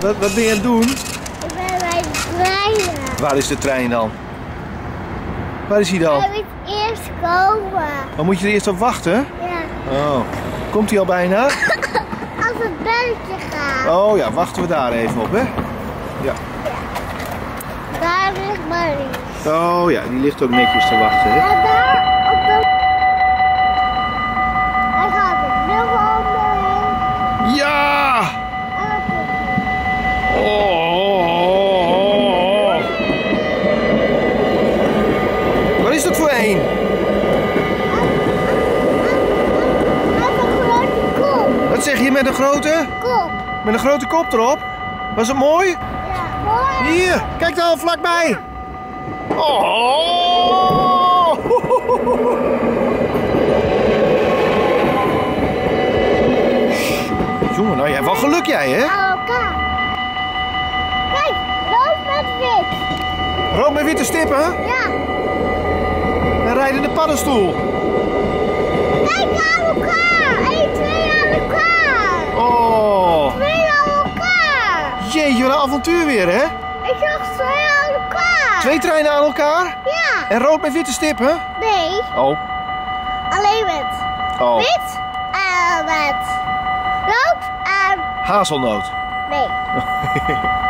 Wat ben je aan het doen? Ik ben bij de trein. Waar is de trein dan? Waar is hij dan? Hij moet eerst komen. Dan moet je er eerst op wachten? Ja. Oh. Komt hij al bijna? Als het belletje gaat. Oh ja, wachten we daar even op, hè? Ja. Daar ligt Maries. Oh ja, die ligt ook netjes te wachten, hè? En daar op de... Hij gaat er nog onderheen. Ja! En dan komt hij. Oh. Wat is dat voor een? Hij heeft een grote kop. Wat zeg je met een grote? Kop. Met een grote kop erop? Was het mooi? Ja, mooi. Hier, kijk dan vlakbij. Oh! Jongen, nou jij hebt wel geluk jij, hè? Aan elkaar. Kijk, rood met wit. Rood met witte stippen Ja. en rijdende paddenstoel. Kijk aan elkaar. 1, 2 aan elkaar. Oh! 2 aan elkaar. Jeetje, wat een avontuur weer, hè? Ik zag 2 aan elkaar. 2 treinen aan elkaar Ja. en rood met witte stippen. Nee, Oh. alleen met Oh. wit en met rood en Hazelnoot. nee.